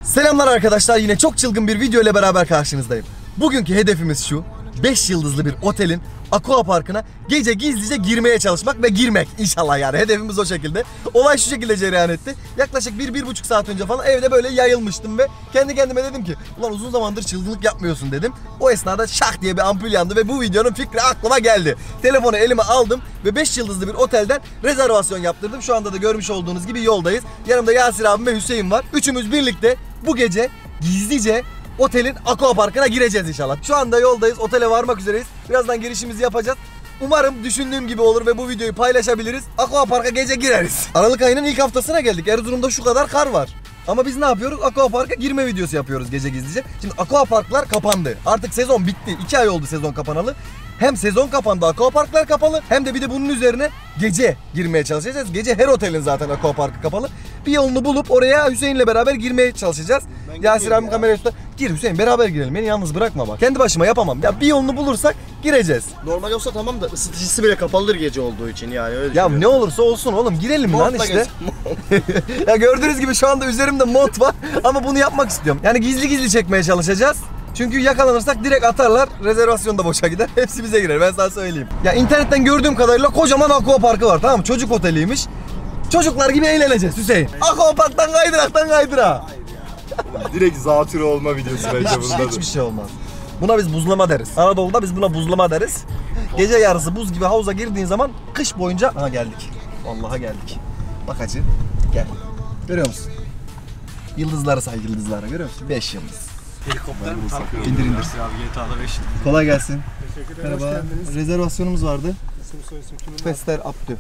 Selamlar arkadaşlar, yine çok çılgın bir video ile beraber karşınızdayım. Bugünkü hedefimiz şu: 5 yıldızlı bir otelin aqua parkına gece gizlice girmeye çalışmak ve girmek inşallah, yani hedefimiz o şekilde. Olay şu şekilde cereyan etti. Yaklaşık 1-1,5 saat önce falan evde böyle yayılmıştım ve kendi kendime dedim ki ulan uzun zamandır çılgınlık yapmıyorsun dedim. O esnada şak diye bir ampul yandı ve bu videonun fikri aklıma geldi. Telefonu elime aldım ve 5 yıldızlı bir otelden rezervasyon yaptırdım. Şu anda da görmüş olduğunuz gibi yoldayız. Yanımda Yasir abim ve Hüseyin var. Üçümüz birlikte bu gece gizlice otelin aqua parkına gireceğiz inşallah. Şu anda yoldayız, otele varmak üzereyiz. Birazdan girişimizi yapacağız. Umarım düşündüğüm gibi olur ve bu videoyu paylaşabiliriz. Aqua parka gece gireriz. Aralık ayının ilk haftasına geldik. Erzurum'da şu kadar kar var. Ama biz ne yapıyoruz? Aqua parka girme videosu yapıyoruz gece gizlice. Şimdi aqua parklar kapandı. Artık sezon bitti. 2 ay oldu sezon kapanalı. Hem sezon kapandı, aqua parklar kapalı, hem de bir de bunun üzerine gece girmeye çalışacağız. Gece her otelin zaten aqua parkı kapalı. Bir yolunu bulup oraya Hüseyin'le beraber girmeye çalışacağız. Yasir abim kamerayı tutar. Gir Hüseyin, beraber girelim. Beni yalnız bırakma bak. Kendi başıma yapamam. Ya bir yolunu bulursak gireceğiz. Normal olsa tamam da ısıtıcısı bile kapalıdır gece olduğu için, yani öyle. Ya ne olursa olsun oğlum, girelim lan işte. Ya gördüğünüz gibi şu anda üzerimde mont var ama bunu yapmak istiyorum. Yani gizli gizli çekmeye çalışacağız. Çünkü yakalanırsak direkt atarlar, rezervasyon da boşa gider. Hepsi bize girer, ben sana söyleyeyim. Ya internetten gördüğüm kadarıyla kocaman aqua parkı var, tamam mı? Çocuk oteliymiş. Çocuklar gibi eğleneceğiz Hüseyin. Aqua parktan kaydıraktan kaydıra. Direkt zatürre olma videosu bence bunda. Hiçbir şey olmaz. Buna biz buzlama deriz. Anadolu'da biz buna buzlama deriz. Gece yarısı buz gibi havuza girdiğin zaman kış boyunca... Aha geldik. Vallahi geldik. Bak hacı, gel. Görüyor musun? Yıldızları say, yıldızları görüyor musun? 5 yıldız. Helikopter mi takıyor? İndir. Abi GTA'da 5 yıldız. Kolay gelsin. Teşekkürler, Merhaba. hoş geldiniz. Rezervasyonumuz vardı. İsim soyisim kimin var? Fester Abdü.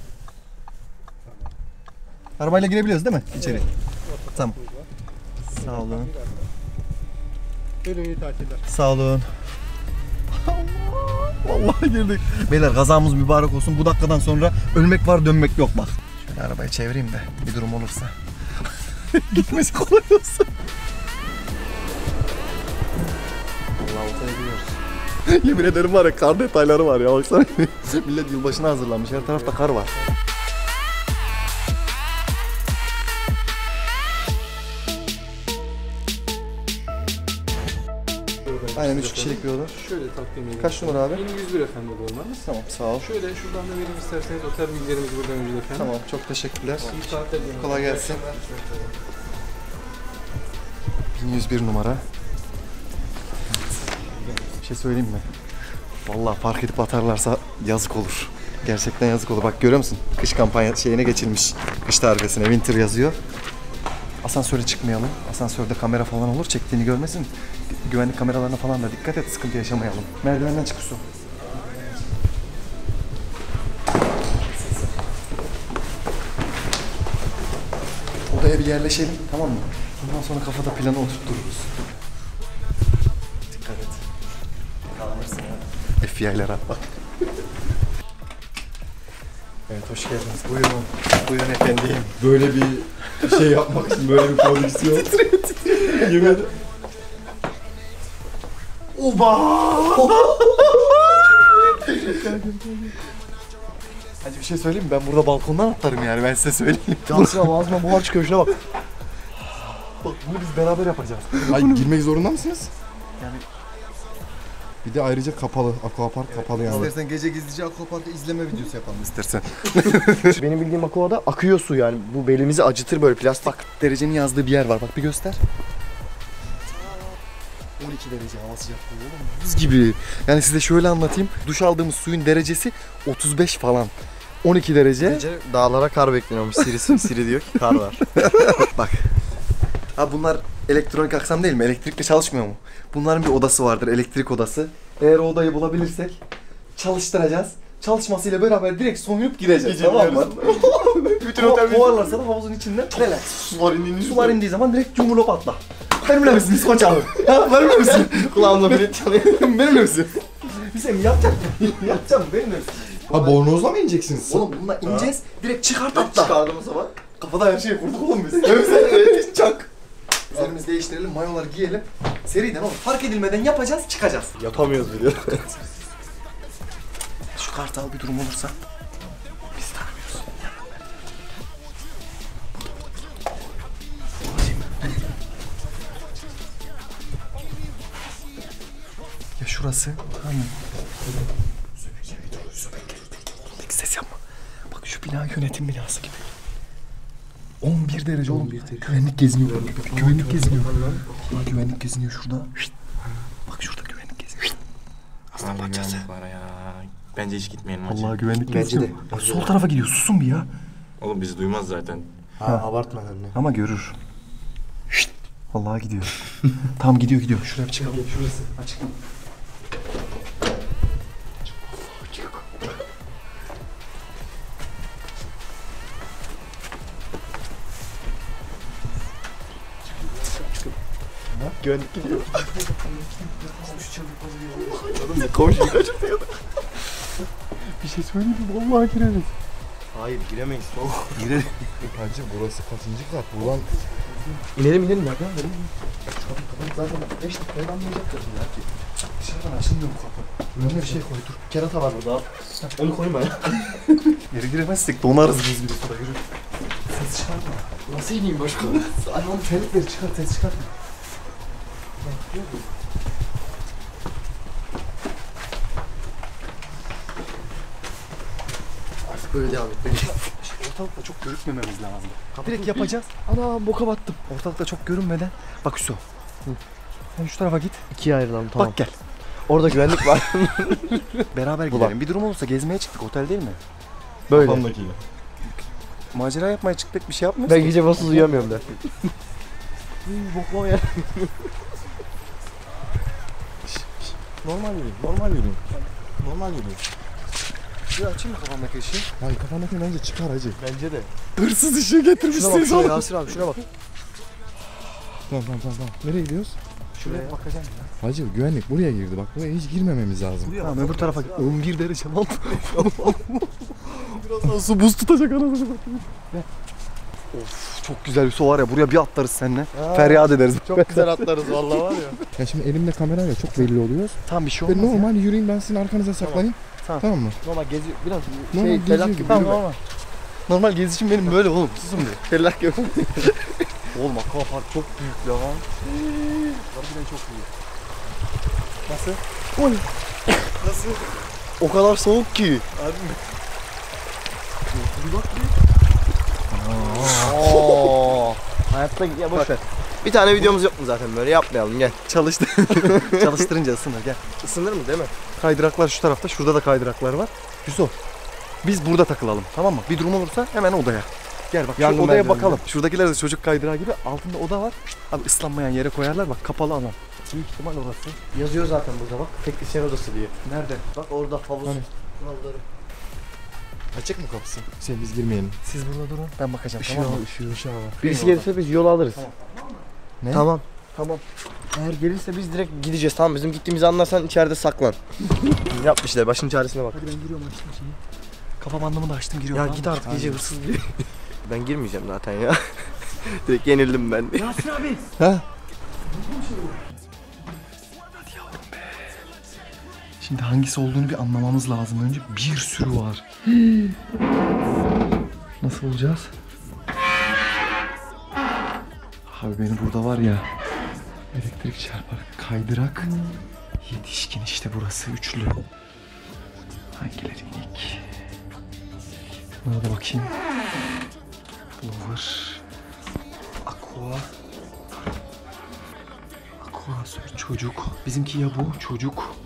Arabayla girebiliyoruz değil mi içeri? Tamam. Sağ olun. Buyurun, iyi tatiller. Sağ olun. Vallahi girdik. Beyler kazamız mübarek olsun. Bu dakikadan sonra ölmek var, dönmek yok bak. Şöyle arabayı çevireyim de bir durum olursa gitmesi kolay olsun. Vallahi ortaya gidiyoruz. Yemin ederim var ya, kar detayları var ya, baksana. Millet yılbaşına hazırlanmış. Her tarafta kar var. Aynen 3 kişilik bir oda. Şöyle takdim edeyim. Kaç numara abi? 1101 efendim dolmanız. Tamam, sağ ol. Şöyle şuradan da vereyim isterseniz, otel bilgilerimiz buradan önce efendim. Tamam, çok teşekkürler. İyi tatiller. Kolay gelsin. 1101 numara. Bir şey söyleyeyim mi? Vallahi fark edip atarlarsa yazık olur. Gerçekten yazık olur. Bak görüyor musun? Kış kampanya şeyine geçilmiş. Kış tarifesine winter yazıyor. Asansöre çıkmayalım. Asansörde kamera falan olur. Çektiğini görmesin. Güvenlik kameralarına falan da dikkat et. Sıkıntı yaşamayalım. Merdivenden çık Su. Odaya bir yerleşelim, tamam mı? Ondan sonra kafada planı oturturuz. Dikkat et. Yakalanırsın ya. FBI'lere bak. Evet, hoş geldiniz. Buyurun. Buyurun efendim. Böyle bir şey yapmak için böyle bir prodüksiyon. Titriyor. Yemin ederim. Oba! Hadi bir şey söyleyeyim mi? Ben burada balkondan atlarım yani, ben size söyleyeyim. Yansın ama ağzıma buhar çıkıyor, şuna bak. Bak bunu biz beraber yapacağız. Ay, girmek zorunda mısınız? Yani Bir de ayrıca kapalı, aquapark kapalı yani. İstersen gece gizlice aquaparkı izleme videosu yapalım istersen. Benim bildiğim aquada akıyor su, yani bu belimizi acıtır böyle plastik. Bak derecenin yazdığı bir yer var, bak bir göster. 12 derece hava sıcaklığı oğlum, buz gibi. Yani size şöyle anlatayım. Duş aldığımız suyun derecesi 35 falan. 12 derece. Gece dağlara kar bekleniyormuş. Siri diyor ki kar var. Bak. Ha bunlar elektronik aksam değil mi? Elektrikle çalışmıyor mu? Bunların bir odası vardır, elektrik odası. Eğer o odayı bulabilirsek çalıştıracağız. Çalışmasıyla beraber direkt soyunup gireceğiz. Gecenin tamam mı? Bütün otel kovarlarsa da havuzun içinden relax. Sular Indiği zaman direkt cumhurlop atla. Benimle misiniz koç abi? Ha, benimle misin? kulağımda biri çalıyor. Benimle misin? Hüseyin yapacak mı? Yapacağım mı? Benimle misin? Ha, bornozla mı ineceksiniz? Oğlum bununla ineceğiz. Direkt çıkart atla. Çıkardım o zaman. Kafada her şeyi kurduk oğlum biz. Evet, çak. Üzerimizi değiştirelim, mayolar giyelim. Seriden oğlum, fark edilmeden yapacağız, çıkacağız. Yapamıyoruz biliyor. Şu kartal bir durum olursa biz tanımıyoruz. şurası. Tamam. Peki ses yapma. Bak şu bina yönetim binası gibi. 11 derece oğlum. Güvenlik geziniyor. Güvenlik geziniyor. Güvenlik geziniyor şurada. Bak şurada güvenlik geziniyor. Aslan parçası. Var ya. Bence hiç gitmeyelim hacı. Vallahi güvenlik Bence geziniyor. de. Bak sol tarafa gidiyor. Susun bir ya. Oğlum bizi duymaz zaten. Abartma anne. Ama görür. Vallahi gidiyor. Tamam gidiyor. Şuraya bir çıkalım. Şurası. Açık. Güvenlik gidiyor. Komşu kaçırdı. Bir şey söyleyeyim mi? Vallahi gireriz. Hayır giremeyiz. Gireriz. Hacı burası kaçıncı kat? Buradan İnelim ya. Zaten 5 dakikaya anlayacaklar belki. Dışarıdan açılmıyor bu kapı. Önüne bir şey koy dur. Kerata var burada. Onu koyma ya. Geri giremezsek donarız biz bir sonra yürü. Ses çıkartma. Nasıl ineyim başka? Anam terlikleri çıkar, ses çıkartma. Artık böyle devam et. Ortalıkta çok görükmememiz lazım. Direkt yapacağız. Ana boka battım. Ortalıkta çok görünmeden. Bak Hüso. Sen şu tarafa git. İkiye ayrılalım tamam. Bak gel. Orada güvenlik var. Beraber gidelim. Bir durum olursa gezmeye çıktık. Otel değil mi? Böyle. kafamdakiyle. Macera yapmaya çıktık. Bir şey yapmıyoruz. Ben gece basız uyuyamıyorum der. Boklama ya. Normal yürüyün, normal yürüyün. Normal yürüyün. Bir açayım mı kafamdaki ışığı? Hayır kafandaki bence çıkar hacı. Bence de. Hırsız ışığı Şuna bak getirmişsiniz şuna oğlum. Yasir abi şuna bak. Tamam. Nereye gidiyoruz? Şuraya bakacağım ya. Hacı güvenlik buraya girdi. Bak buraya hiç girmememiz lazım. Tamam öbür tarafa git. 11 derece lan. Birazdan su buz tutacak anasını. Of çok güzel bir su var ya, buraya bir atlarız seninle. Feryat ederiz. Çok güzel atlarız vallahi var ya. Ya şimdi elimde kamerayla çok belli oluyoruz. Tam bir şey Ve olmaz ya. normal yürüyün, ben sizin arkanıza saklanayım. Tamam. Mı? Normal geziyor. Biraz Normal şey geziyor felak gibi. gibi. Tamam Tamam. normal. Normal gezişim benim böyle oğlum. Susun bir. Felak yok. Oğlum akvapark çok büyük lan. Harbiden çok büyük. Nasıl? Oy. Nasıl? O kadar soğuk ki. Harbi mi? Hayatta ya boş ver. Bir tane videomuz yok mu zaten böyle yapmayalım gel. Çalıştırınca ısınır gel. Isınır mı değil mi? Kaydıraklar şu tarafta, şurada da kaydıraklar var. Yusuf, biz burada takılalım tamam mı? Bir durum olursa hemen odaya. Gel bak şu Yangın odaya merdiveni. bakalım. Şuradakiler de çocuk kaydırağı gibi, altında oda var. Abi ıslanmayan yere koyarlar, bak kapalı alan. Büyük ihtimal orası. Yazıyor zaten burada bak. Teknisyen odası diye. Nerede? Bak orada havuz. Hani? Kuralları. Açık mı kapısı? Biz girmeyelim. Siz burada durun, ben bakacağım Işığı tamam mı? Işığı var. Birisi gelirse biz yol alırız. Ne? Tamam. Tamam. Eğer gelirse biz direkt gideceğiz tamam bizim gittiğimizi anlarsan içeride saklan. Yapmışlar başın çaresine bak. Hadi ben giriyorum, açtım şeyi. Kafa bandımı da açtım, giriyorum. Ya tamam git mı? artık gece hırsız gibi. Ben girmeyeceğim zaten ya. Direkt yenildim ben. Yasir abi. Ha? Şimdi hangisi olduğunu bir anlamamız lazım. Önce bir sürü var. Nasıl olacağız? Abi beni burada var ya. Elektrik çarpar. Kaydırak. Yetişkin işte burası. Üçlü. Hangileri ilk? Buna da bakayım. Blower. Aqua. Aqua çocuk. Bizimki ya bu çocuk.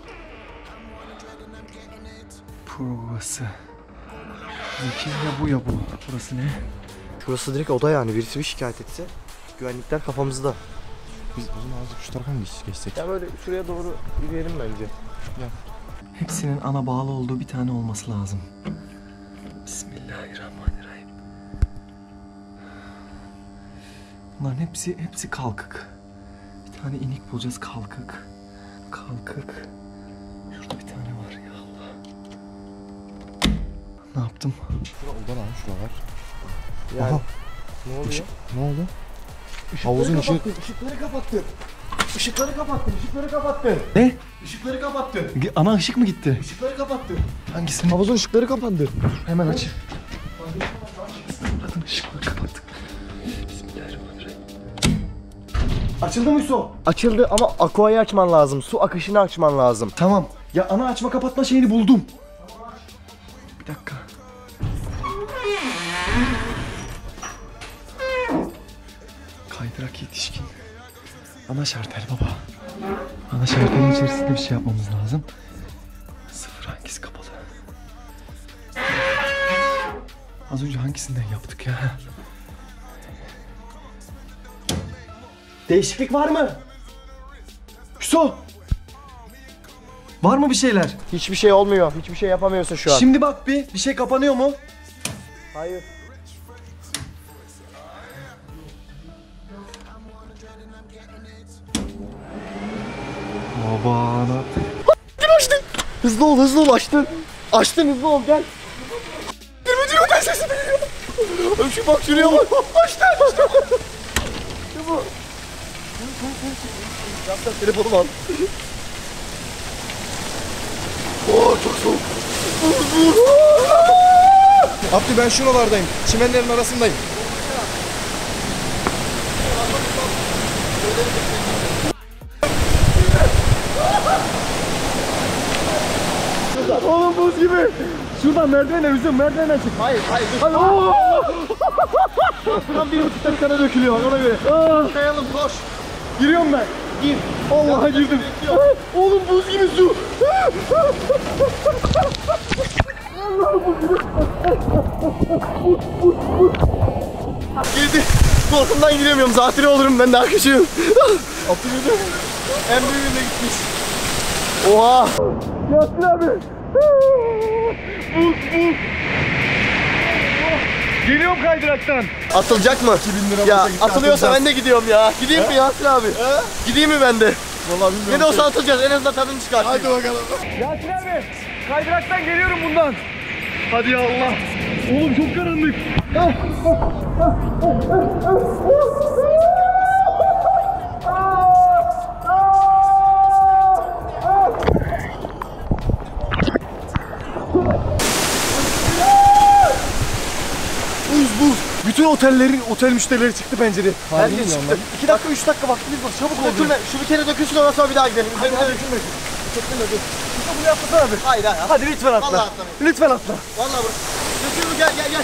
Burası. Bizimki ya bu ya bu. Burası ne? Şurası direkt oda yani birisi bir şikayet etse güvenlikler kafamızda. Biz o zaman azıcık şu tarafa mı geçsek? Ya böyle şuraya doğru yürüyelim bence. Hepsinin ana bağlı olduğu bir tane olması lazım. Bismillahirrahmanirrahim. Bunların hepsi kalkık. Bir tane inik bulacağız kalkık. Kalkık. Şurada bir tane var ya Allah. Ne yaptım? Şura oda lan şuralar. Yani Aha. ne oluyor? Ne oldu? Havuzun ışığı. Işıkları kapattın. Işıkları kapattın. Işıkları kapattın. Ne? Işıkları kapattın. Ana ışık mı gitti? Işıkları kapattın. Hangisini? Havuzun ışıkları kapandı. Hemen aç. Buranın ışıkları kapattık. Bismillahirrahmanirrahim. Açıldı mı su? Açıldı ama aquayı açman lazım. Su akışını açman lazım. Tamam. Ya ana açma kapatma şeyini buldum. Bir dakika. Kaydırak yetişkin. Ana şartel baba. Ana şartelin içerisinde bir şey yapmamız lazım. Sıfır hangisi kapalı? Az önce hangisinden yaptık ya? Değişiklik var mı? Hüso! Var mı bir şeyler? Hiçbir şey olmuyor. Hiçbir şey yapamıyorsun şu an. Şimdi bak bir şey kapanıyor mu? Hayır. Baba ne Açtın. Hızlı ol, hızlı ol. Açtın. Açtın, hızlı ol, gel. Girme diyor, ben sesini duyuyorum. Şu bak şuraya bak. Açtın. Ne bu? Yaptan telefonumu al. Oo, çok soğuk. Abdü ben şuralardayım. Çimenlerin arasındayım. Oğlum buz gibi. Şuradan merdivene üzüm merdivene çık. Hayır, hayır. Hadi. Tam 1,5 dakikada dökülüyor ona göre. Kayalım, koş. Giriyorum ben. Gir. Allah'a girdim. Oğlum buz gibi su. Girdi. Korkumdan giremiyorum. Zatürre olurum, ben daha küçüğüm. Abdülhamid en büyüğünde gitmiş. Oha. Yasin abi. Buz. Geliyorum kaydıraktan. Atılacak mı? 2000 lira Ya boşa gitti, atılıyorsa atılacağız. ben de gidiyorum ya. Gideyim mi Yasin abi? Gideyim mi ben de? Vallahi bilmiyorum. Ne de olsa atılacağız. En azından tadını çıkartayım. Hadi bakalım. Yasin abi. Kaydıraktan geliyorum bundan. Hadi ya Allah. Oğlum çok karanlık. Buz. Bütün otel müşterileri çıktı pencereye. Herkes çıktı. 2 dakika 3 dakika vaktimiz var. Çabuk ol. Dökülme. Şu bir kere dökülsün, ondan sonra bir daha gidelim. Hayır dökülmesin. Bunu yapmasana abi. Hayır. Hadi lütfen atla. Vallahi atlamayın. Lütfen atla. Vallahi bırak. Dökülme, gel.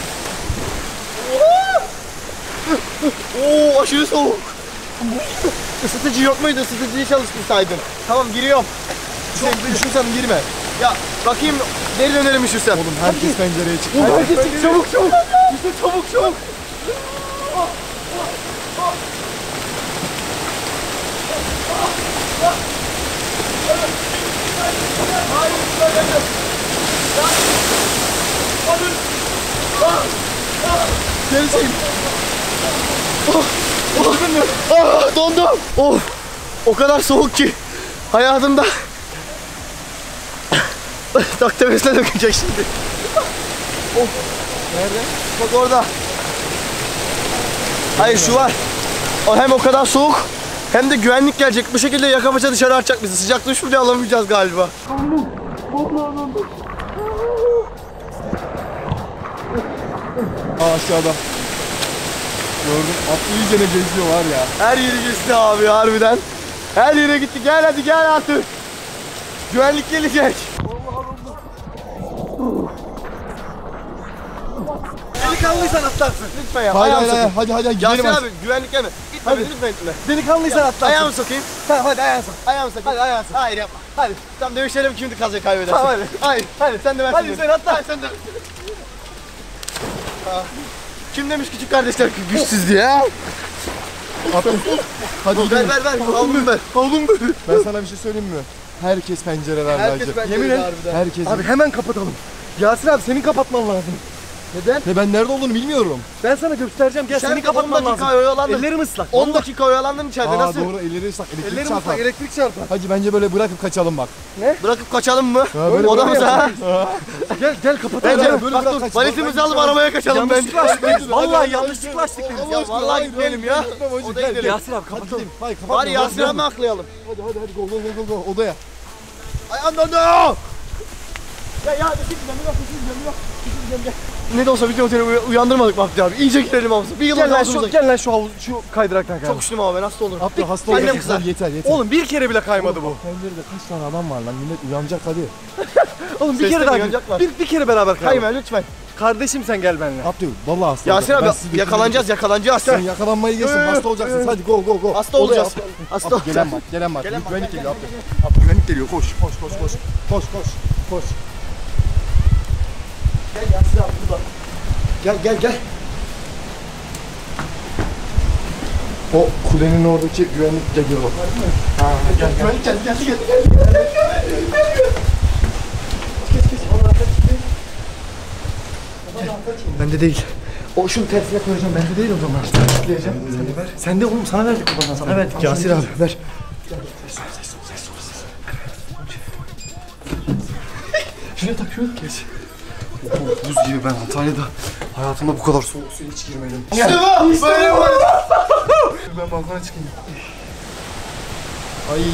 Oo, aşırı soğuk. Isıtıcı yok muydu? Isıtıcıyı çalıştırsaydın. Tamam, giriyorum. Üşürsem girme. Ya bakayım, geri dönelim üşürsem. Oğlum herkes pencereye çıktı. Oğlum herkes çık, çabuk. İşte çabuk. Geri çekil. Dondum. Of. O kadar soğuk ki hayatımda tak tepesine dökecek şimdi. Of. Nerede? Bak orada. Hayır, şu var. O hem o kadar soğuk hem de güvenlik gelecek. Bu şekilde yaka paça dışarı atacak bizi. Sıcak duş bile alamayacağız galiba. Aşağıda. Gördüm. Atlı iyice ne geziyor var ya. Her yeri geçti abi, harbiden. Her yere gitti. Gel artık. Güvenlik gelecek. Delikanlıysan atlarsın. Lütfen ya. Hayır ayağımı hayır sokayım. hadi Yasin gidelim abi, güvenlik gelme. Gitme, Hadi. lütfen gitme. Delikanlıysan atlarsın. Ayağımı sokayım. Tamam hadi ayağını sok. Ayağımı sokayım. Hadi ayağını sok. Hayır yapma. Hadi. Tamam, dövüşelim, kimdi kazayı kaybedersin. Tamam, hadi. Hayır. Hadi sen de ben. Hadi sen atla. Sen de. Kim demiş küçük kardeşler güçsüz diye? Atın. Hadi gidelim. Ver. Havlumu ver. Ben sana bir şey söyleyeyim mi? Herkes pencereler Herkes bence. pencerede Yemin et. harbiden. Herkes. Abi hemen kapatalım. Yasin abi senin kapatman lazım. Neden? Ve ben nerede olduğunu bilmiyorum. Ben sana göstereceğim. Gel Sen senin kapatman 10 dakika lazım. oyalandın. Ellerim ıslak. 10 dakika oyalandın içeride, Aa, nasıl? doğru elleri ıslak. Elektrik Ellerim çarpar. ıslak. Elektrik çarpar. Hacı bence böyle bırakıp kaçalım bak. Bırakıp kaçalım mı? böyle Odamıza ha? Gel kapatalım. Bence Böyle bak bırak dur, kaç. valizimizi alıp arabaya kaçalım bence. Yanlışlıkla açtık. Vallahi hadi, yanlışlıkla açtık. Ya vallahi gitmeyelim ya. Odaya gidelim. Yasin abi kapatalım. Hayır kapat. Bari Yasin abi aklayalım. Hadi go odaya. Ay anladım. Ya düşün, gel. Ne de olsa bütün oteli uyandırmadık Abdü abi. İyice girelim havuzuna. Bir yıl Gel lan şu havuz, şu kaydıraktan kayalım. Çok üşüdüm abi ben hasta olurum. Abdü hasta Annem olacaksın. kızar. Yeter yeter. Oğlum bir kere bile kaymadı bu. Pencerede kaç tane adam var lan, millet uyanacak hadi. Oğlum bir Sesle kere daha uyanacaklar. bir kere beraber kayalım. Kayma lütfen. Kardeşim sen gel benimle. Abdü vallahi hasta Yasin olacak. Ben abi sizi yakalanacağız. Sen yakalanmayı geçsin, hasta olacaksın. Hadi go go go. Hasta Odaya olacağız. atla. Hasta Abdü, olacağız. Gelen bak. Gelen bak, Güvenlik gel, geliyor gel, Abdü. Abdü güvenlik geliyor. Koş. Koş. Gel Yasin abi burada. Gel. O kulenin oradaki güvenlik geliyor bak. Gel. Geç. Bende değil. O şunu tersine koyacağım. Bende değil o zaman. Tıklayacağım. Sen de ver. Sen de oğlum sana verdik babadan sana verdik. Yasin abi ver. Şuraya tak şunu. Geç. Buz gibi, ben Antalya'da hayatımda bu kadar soğuk suya hiç girmedim. İşte bu. Böyle bu. Ben balkona çıkayım. Ay.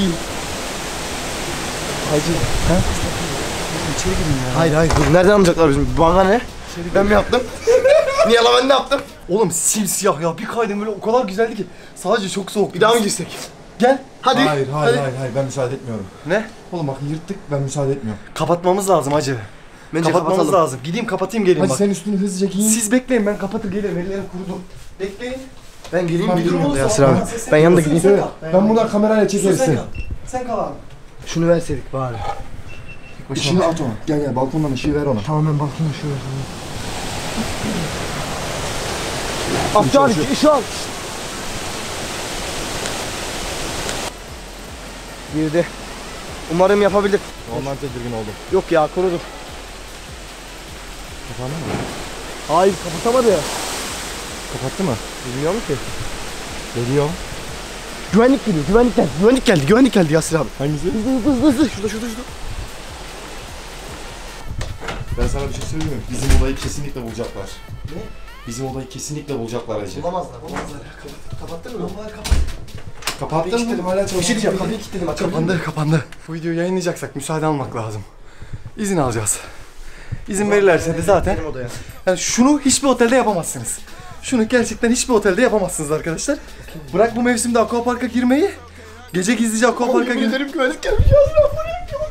Hacı. İçeri girin ya. Hayır dur. Nereden anlayacaklar bizim? Bana ne? Ben mi yaptım? Niye lan ben ne yaptım? Oğlum simsiyah ya, bir kaydım böyle o kadar güzeldi ki. Sadece çok soğuk. Bir daha mı girsek? Gel. Hadi. Hayır Hadi. ben müsaade etmiyorum. Ne? Oğlum bak yırttık, ben müsaade etmiyorum. Kapatmamız lazım hacı. Bence Kapatmamız kapatalım. lazım. Gideyim kapatayım geleyim Hadi bak. sen üstünü hızlıca giyin. Siz bekleyin ben kapatır gelirim. Ellerim kurudu. Bekleyin. Ben geleyim Tamam, müdürüm dur. yanında Yasir abi. Ben yanında gideyim. Evet, ben buradan kamerayla çekeriz seni. Sen kal abi. Şunu verseydik bari. Işığını at ona. Gel balkondan ışığı ver ona. Tamam ben balkona ışığı vereceğim. Abdü abi ışığı al. Girdi. Umarım yapabilir. Ondan tedirgin oldum. Yok ya kurudu. Kapandı mı? Hayır kapatamadı ya. Kapattı mı? Bilmiyorum ki. Geliyor. Güvenlik geliyor. Güvenlik geldi Yasir abi. Hangisi? Hızlı. Şurada. Ben sana bir şey söyleyeyim mi? Bizim odayı kesinlikle bulacaklar. Ne? Bizim odayı kesinlikle bulacaklar Hacı. Bulamazlar ya. Kapattın mı? Kapattın mı? Hala Bir şey çalışıyor. diyeceğim. Kapıyı kilitledim. Kapandı. Bu videoyu yayınlayacaksak müsaade almak lazım. İzin alacağız. İzin verirlerse de zaten. Benim odaya. Yani şunu hiçbir otelde yapamazsınız. Şunu gerçekten hiçbir otelde yapamazsınız arkadaşlar. Bırak bu mevsimde aquaparka girmeyi. Gece gizlice aquaparka girmeyi. Güvenlik gelmiş Yasir abi.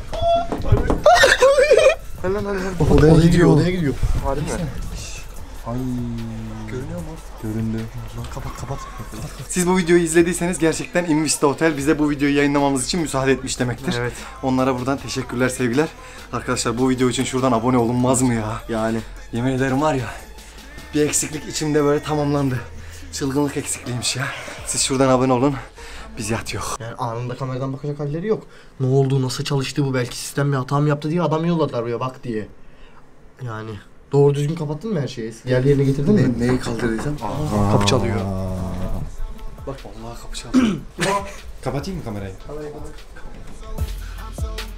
Hadi. Odaya gidiyor. Harbi mi? Ay. Görünüyor mu? Göründü. Kapat. Siz bu videoyu izlediyseniz gerçekten Invista Otel bize bu videoyu yayınlamamız için müsaade etmiş demektir. Evet. Onlara buradan teşekkürler, sevgiler. Arkadaşlar bu video için şuradan abone olunmaz mı ya? Yani. Yemin ederim var ya, bir eksiklik içimde böyle tamamlandı. Çılgınlık eksikliğiymiş ya. Siz şuradan abone olun. Biz yatıyor. Yani anında kameradan bakacak halleri yok. Ne oldu, nasıl çalıştı bu, belki sistem bir hata mı yaptı diye adam yolladılar buraya bak diye. Yani doğru düzgün kapattın mı her şeyi? Yerine getirdin mi? Neyi kaldırdıysam? Kapı çalıyor. Bak vallahi kapı çalıyor. Kapatayım mı kamerayı?